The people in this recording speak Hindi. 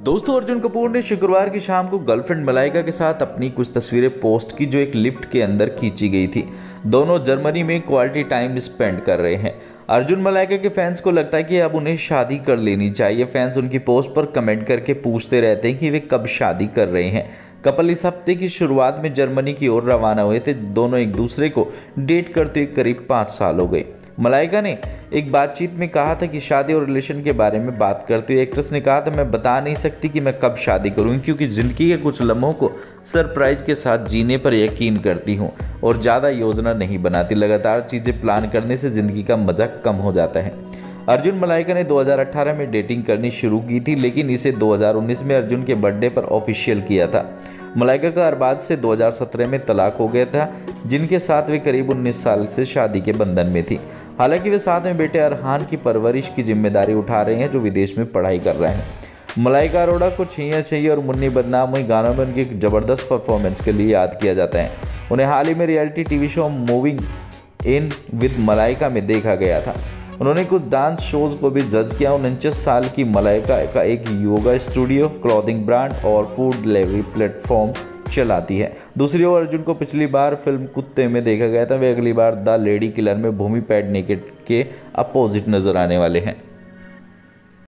दोस्तों, अर्जुन कपूर ने शुक्रवार की शाम को गर्लफ्रेंड मलाइका के साथ अपनी कुछ तस्वीरें पोस्ट की जो एक लिफ्ट के अंदर खींची गई थी। दोनों जर्मनी में क्वालिटी टाइम स्पेंड कर रहे हैं। अर्जुन मलाइका के फैंस को लगता है कि अब उन्हें शादी कर लेनी चाहिए। फैंस उनकी पोस्ट पर कमेंट करके पूछते रहते हैं कि वे कब शादी कर रहे हैं। कपल इस हफ्ते की शुरुआत में जर्मनी की ओर रवाना हुए थे। दोनों एक दूसरे को डेट करते हुए करीब 5 साल हो गए। मलाइका ने एक बातचीत में कहा था कि शादी और रिलेशन के बारे में बात करते हुए एक्ट्रेस ने कहा था, मैं बता नहीं सकती कि मैं कब शादी करूँ क्योंकि ज़िंदगी के कुछ लम्हों को सरप्राइज के साथ जीने पर यकीन करती हूँ और ज़्यादा योजना नहीं बनाती। लगातार चीज़ें प्लान करने से ज़िंदगी का मज़ा कम हो जाता है। अर्जुन मलाइका ने 2018 में डेटिंग करनी शुरू की थी, लेकिन इसे 2019 में अर्जुन के बर्थडे पर ऑफिशियल किया था। मलाइका का अरबाज से 2017 में तलाक हो गया था, जिनके साथ वे करीब 19 साल से शादी के बंधन में थी। हालांकि वे साथ में बेटे अरहान की परवरिश की जिम्मेदारी उठा रहे हैं, जो विदेश में पढ़ाई कर रहे हैं। मलाइका अरोड़ा को छैया छैया और मुन्नी बदनाम हुई गानों में उनकी जबरदस्त परफॉर्मेंस के लिए याद किया जाता है। उन्हें हाल ही में reality TV show moving in with Malaika में देखा गया था। उन्होंने कुछ डांस शोज को भी जज किया। 49 साल की मलाइका का एक योगा स्टूडियो, क्लॉथिंग ब्रांड और फूड डिलीवरी प्लेटफॉर्म चलाती है। दूसरी ओर अर्जुन को पिछली बार फिल्म कुत्ते में देखा गया था। वे अगली बार द लेडी किलर में भूमि पैडनेकर के अपोजिट नजर आने वाले हैं।